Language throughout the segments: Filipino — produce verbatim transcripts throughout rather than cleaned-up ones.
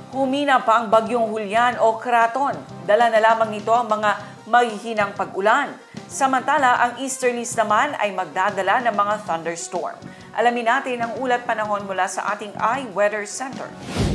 Humina pa ang bagyong Julian o Kraton. Dala na lamang nito ang mga mahihinang pag-ulan. Samantala, ang easterlies naman ay magdadala ng mga thunderstorm. Alamin natin ang ulat panahon mula sa ating iWeather Center.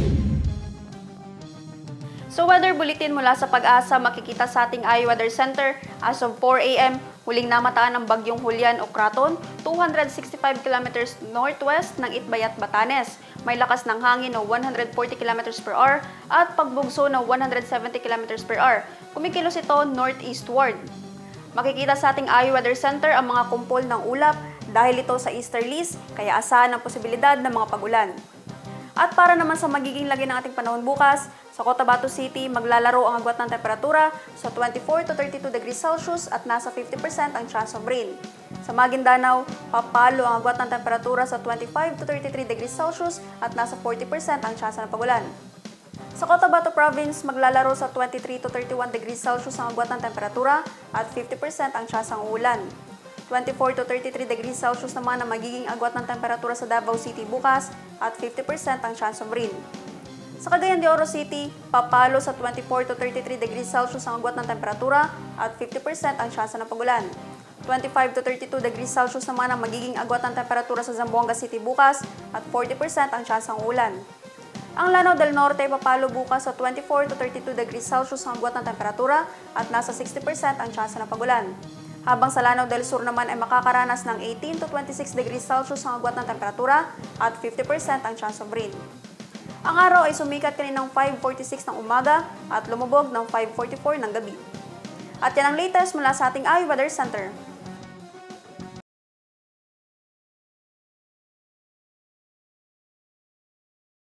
So weather bulletin mula sa Pag-asa makikita sa ating iWeather Center. As of four A M, huling namataan ng bagyong Julian o Kraton, two hundred sixty-five kilometers northwest ng Itbayat, Batanes. May lakas ng hangin na one hundred forty kilometers per hour at pagbugso na one hundred seventy kilometers per hour. Kumikilos ito northeastward. Makikita sa ating iWeather Center ang mga kumpol ng ulap dahil ito sa easterlies, kaya asahan ang posibilidad ng mga pag-ulan. At para naman sa magiging lagi ng ating panahon bukas, sa Cotabato City, maglalaro ang agwat ng temperatura sa twenty-four to thirty-two degrees Celsius at nasa fifty percent ang chance of rain. Sa Maguindanao, papalo ang agwat ng temperatura sa twenty-five to thirty-three degrees Celsius at nasa forty percent ang chance ng pagulan. Sa Cotabato Province, maglalaro sa twenty-three to thirty-one degrees Celsius ang agwat ng temperatura at fifty percent ang chance ng ulan. twenty-four to thirty-three degrees Celsius naman ang magiging agwat ng temperatura sa Davao City bukas at fifty percent ang chance of rain. Sa Cagayan de Oro City, papalo sa twenty-four to thirty-three degrees Celsius ang agwat ng temperatura at fifty percent ang chance ng pagulan. twenty-five to thirty-two degrees Celsius naman ang magiging agwat ng temperatura sa Zamboanga City bukas at forty percent ang chance ng ulan. Ang Lanao del Norte papalo bukas sa twenty-four to thirty-two degrees Celsius ang agwat ng temperatura at nasa sixty percent ang chance ng pagulan. Habang sa Lanao del Sur naman ay makakaranas ng eighteen to twenty-six degrees Celsius ang agwat ng temperatura at fifty percent ang chance of rain. Ang araw ay sumikat kaninang five forty-six ng umaga at lumubog ng five forty-four ng gabi. At yan ang latest mula sa ating iWeather Center.